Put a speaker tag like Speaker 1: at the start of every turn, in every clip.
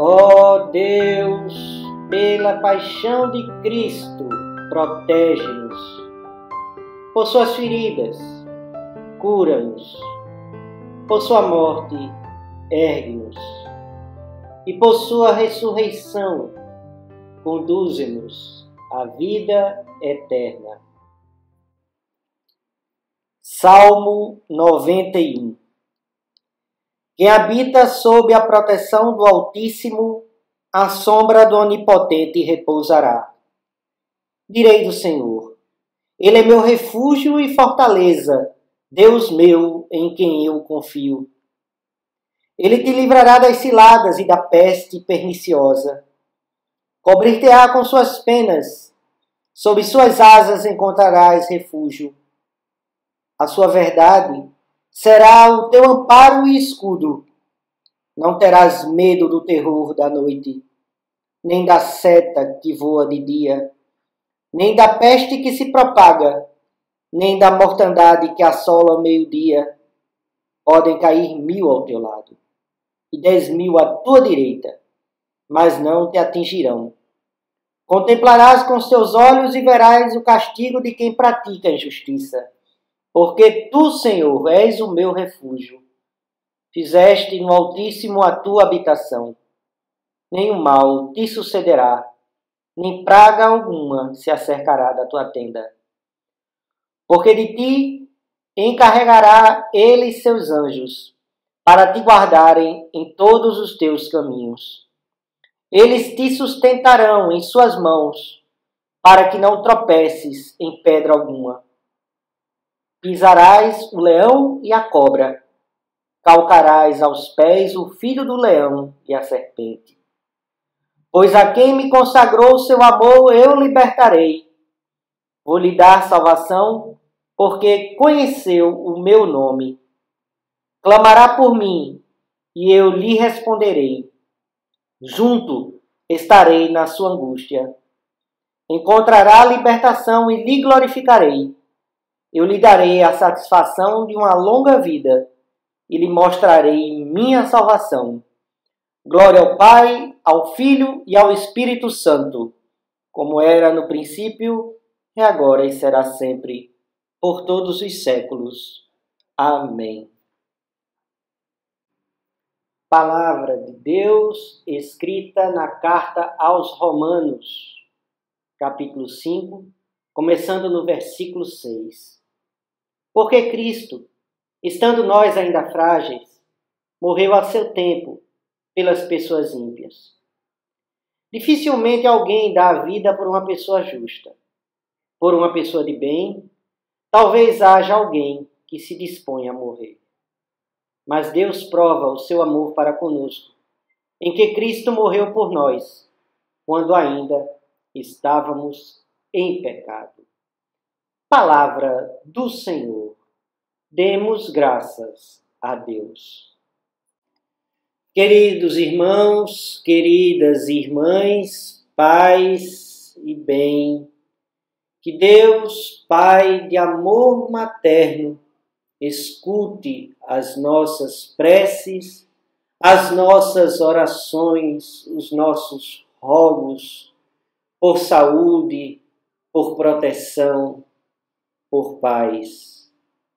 Speaker 1: Ó Deus, pela paixão de Cristo, protege-nos. Por suas feridas, cura-nos. Por sua morte, ergue-nos. E por sua ressurreição, conduze-nos à vida eterna. Salmo 91. Quem habita sob a proteção do Altíssimo, à sombra do Onipotente repousará. Direi do Senhor: Ele é meu refúgio e fortaleza, Deus meu em quem eu confio. Ele te livrará das ciladas e da peste perniciosa. Cobrir-te-á com suas penas, sob suas asas encontrarás refúgio. A sua verdade será o teu amparo e escudo. Não terás medo do terror da noite, nem da seta que voa de dia, nem da peste que se propaga, nem da mortandade que assola ao meio-dia. Podem cair 1000 ao teu lado e 10.000 à tua direita, mas não te atingirão. Contemplarás com os teus olhos e verás o castigo de quem pratica a injustiça. Porque tu, Senhor, és o meu refúgio. Fizeste no Altíssimo a tua habitação. Nenhum mal te sucederá, nem praga alguma se acercará da tua tenda. Porque de ti encarregará ele seus anjos, para te guardarem em todos os teus caminhos. Eles te sustentarão em suas mãos, para que não tropeces em pedra alguma. Pisarás o leão e a cobra, calcarás aos pés o filho do leão e a serpente. Pois a quem me consagrou seu amor eu libertarei. Vou lhe dar salvação, porque conheceu o meu nome. Clamará por mim, e eu lhe responderei. Junto estarei na sua angústia. Encontrará libertação e lhe glorificarei. Eu lhe darei a satisfação de uma longa vida e lhe mostrarei minha salvação. Glória ao Pai, ao Filho e ao Espírito Santo, como era no princípio, e agora e será sempre, por todos os séculos. Amém. Palavra de Deus escrita na carta aos Romanos, capítulo 5, começando no versículo 6. Porque Cristo, estando nós ainda frágeis, morreu a seu tempo pelas pessoas ímpias. Dificilmente alguém dá a vida por uma pessoa justa. Por uma pessoa de bem, talvez haja alguém que se disponha a morrer. Mas Deus prova o seu amor para conosco, em que Cristo morreu por nós, quando ainda estávamos em pecado. Palavra do Senhor. Demos graças a Deus. Queridos irmãos, queridas irmãs, paz e bem, que Deus, Pai de amor materno, escute as nossas preces, as nossas orações, os nossos rogos por saúde, por proteção, por paz.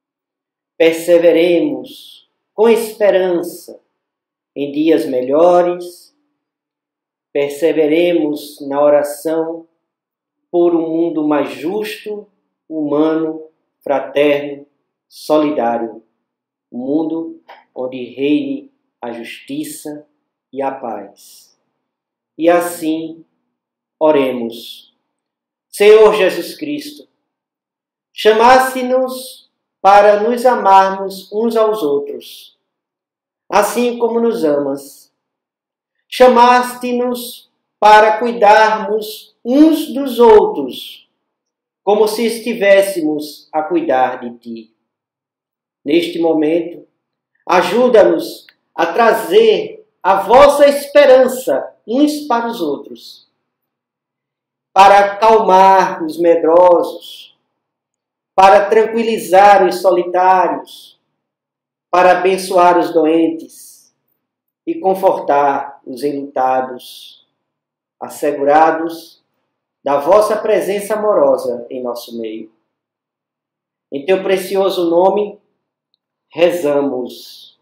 Speaker 1: Perseveremos com esperança em dias melhores, perseveremos na oração por um mundo mais justo, humano, fraterno, solidário, um mundo onde reine a justiça e a paz. E assim, oremos. Senhor Jesus Cristo, chamaste-nos para nos amarmos uns aos outros, assim como nos amas. Chamaste-nos para cuidarmos uns dos outros, como se estivéssemos a cuidar de ti. Neste momento, ajuda-nos a trazer a vossa esperança uns para os outros, para acalmar os medrosos, para tranquilizar os solitários, para abençoar os doentes, e confortar os enlutados, assegurados da vossa presença amorosa em nosso meio. Em teu precioso nome, rezamos.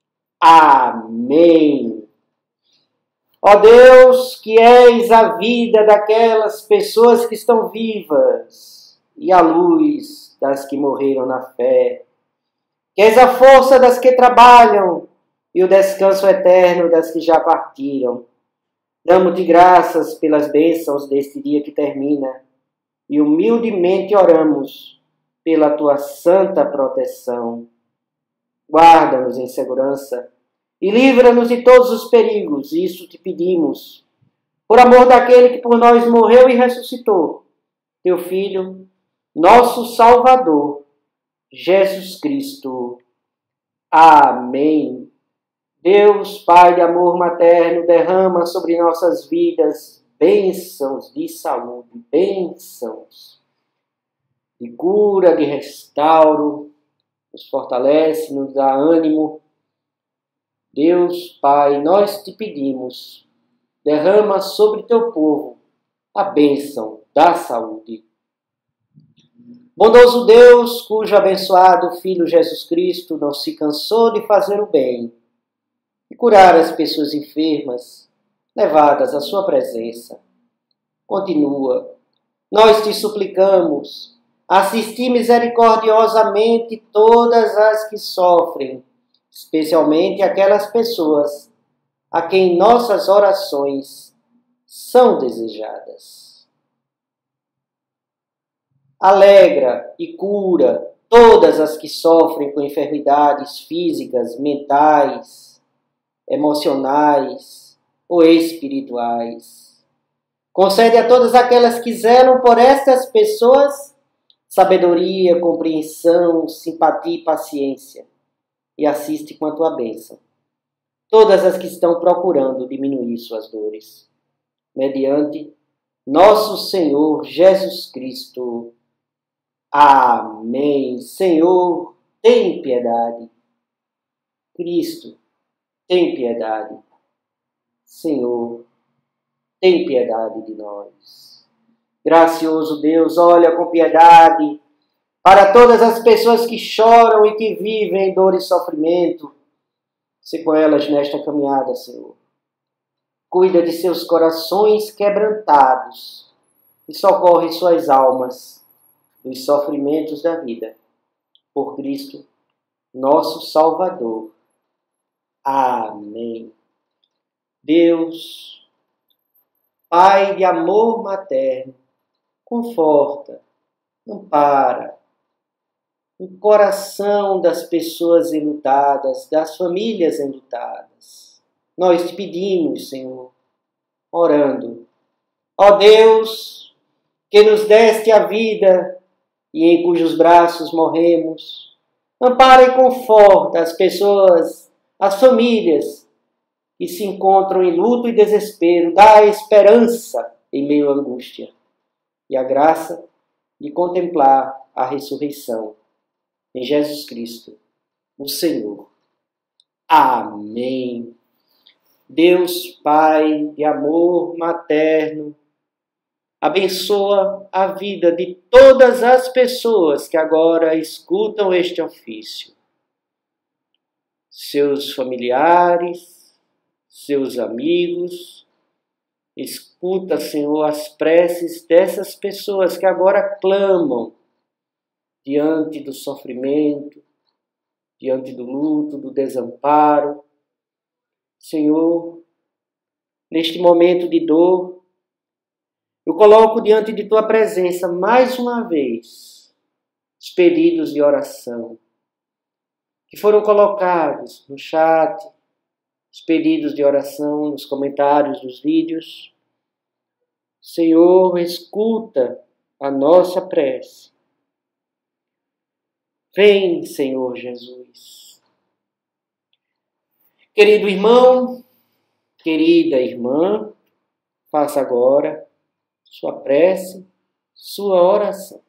Speaker 1: Amém. Ó Deus, que és a vida daquelas pessoas que estão vivas e a luz das que morreram na fé, que és a força das que trabalham e o descanso eterno das que já partiram. Damos-te graças pelas bênçãos deste dia que termina e humildemente oramos pela tua santa proteção. Guarda-nos em segurança e livra-nos de todos os perigos, isso te pedimos, por amor daquele que por nós morreu e ressuscitou, teu Filho, nosso Salvador, Jesus Cristo. Amém. Deus, Pai de amor materno, derrama sobre nossas vidas bênçãos de saúde, bênçãos de cura, de restauro, nos fortalece, nos dá ânimo. Deus, Pai, nós te pedimos, derrama sobre teu povo a bênção da saúde. Bondoso Deus, cujo abençoado Filho Jesus Cristo não se cansou de fazer o bem e curar as pessoas enfermas, levadas à sua presença. Continua, nós te suplicamos, assisti misericordiosamente todas as que sofrem, especialmente aquelas pessoas a quem nossas orações são desejadas. Alegra e cura todas as que sofrem com enfermidades físicas, mentais, emocionais ou espirituais. Concede a todas aquelas que zelam por estas pessoas sabedoria, compreensão, simpatia e paciência, e assiste com a tua bênção todas as que estão procurando diminuir suas dores. Mediante nosso Senhor Jesus Cristo. Amém. Senhor, tem piedade. Cristo, tem piedade. Senhor, tem piedade de nós. Gracioso Deus, olha com piedade para todas as pessoas que choram e que vivem dor e sofrimento. Se com elas nesta caminhada, Senhor. Cuida de seus corações quebrantados e socorre suas almas dos sofrimentos da vida. Por Cristo, nosso Salvador. Amém. Deus, Pai de amor materno, conforta, ampara o coração das pessoas enlutadas, das famílias enlutadas. Nós te pedimos, Senhor, orando. Ó Deus, que nos deste a vida e em cujos braços morremos, ampara e conforta as pessoas, as famílias que se encontram em luto e desespero, dá esperança em meio à angústia e a graça de contemplar a ressurreição em Jesus Cristo, o Senhor. Amém. Deus, Pai de amor materno, abençoa a vida de todas as pessoas que agora escutam este ofício. Seus familiares, seus amigos. Escuta, Senhor, as preces dessas pessoas que agora clamam diante do sofrimento, diante do luto, do desamparo. Senhor, neste momento de dor, eu coloco diante de Tua presença mais uma vez os pedidos de oração que foram colocados no chat, os pedidos de oração nos comentários dos vídeos. Senhor, escuta a nossa prece. Vem, Senhor Jesus. Querido irmão, querida irmã, faça agora sua prece, sua oração.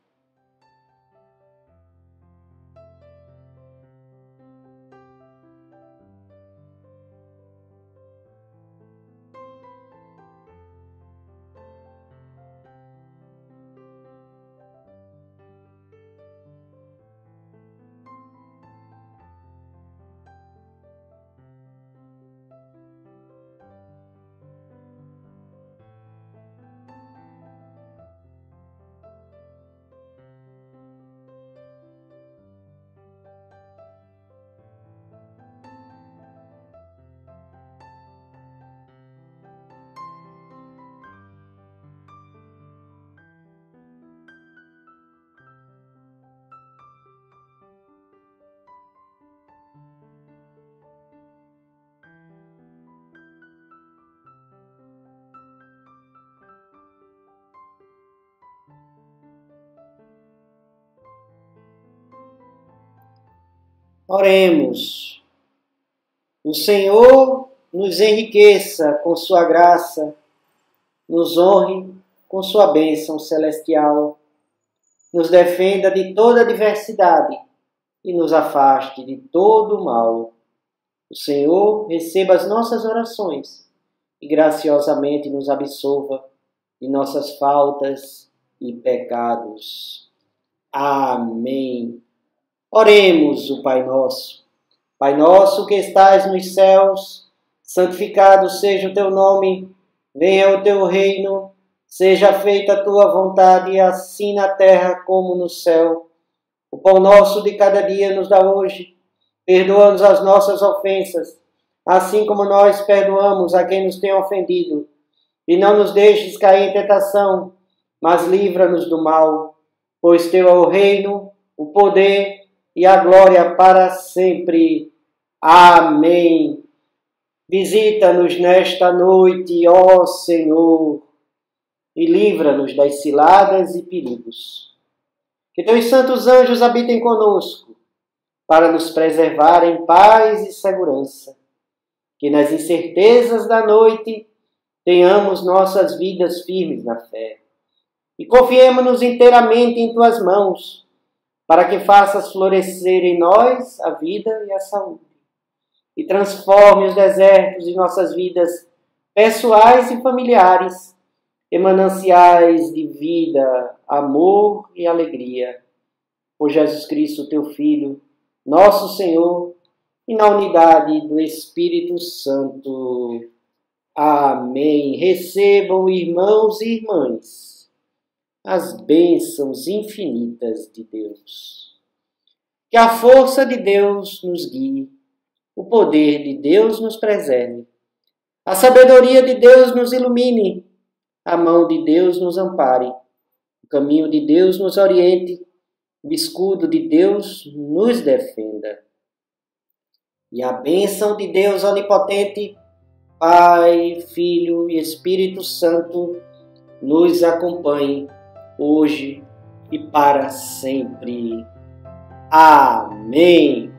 Speaker 1: Oremos. O Senhor nos enriqueça com sua graça, nos honre com sua bênção celestial, nos defenda de toda adversidade e nos afaste de todo o mal. O Senhor receba as nossas orações e graciosamente nos absolva de nossas faltas e pecados. Amém. Oremos o Pai Nosso. Pai nosso que estais nos céus, santificado seja o teu nome, venha o teu reino, seja feita a tua vontade, assim na terra como no céu. O pão nosso de cada dia nos dá hoje. Perdoa-nos as nossas ofensas, assim como nós perdoamos a quem nos tem ofendido. E não nos deixes cair em tentação, mas livra-nos do mal. Pois teu é o reino, o poder e a glória para sempre. Amém. Visita-nos nesta noite, ó Senhor, e livra-nos das ciladas e perigos. Que teus santos anjos habitem conosco, para nos preservar em paz e segurança. Que nas incertezas da noite tenhamos nossas vidas firmes na fé. E confiemo-nos inteiramente em tuas mãos, para que faças florescer em nós a vida e a saúde. E transforme os desertos de nossas vidas pessoais e familiares em mananciais de vida, amor e alegria. Por Jesus Cristo, teu Filho, nosso Senhor, e na unidade do Espírito Santo. Amém. Recebam, irmãos e irmãs, as bênçãos infinitas de Deus. Que a força de Deus nos guie, o poder de Deus nos preserve, a sabedoria de Deus nos ilumine, a mão de Deus nos ampare, o caminho de Deus nos oriente, o escudo de Deus nos defenda. E a bênção de Deus onipotente, Pai, Filho e Espírito Santo, nos acompanhe hoje e para sempre. Amém.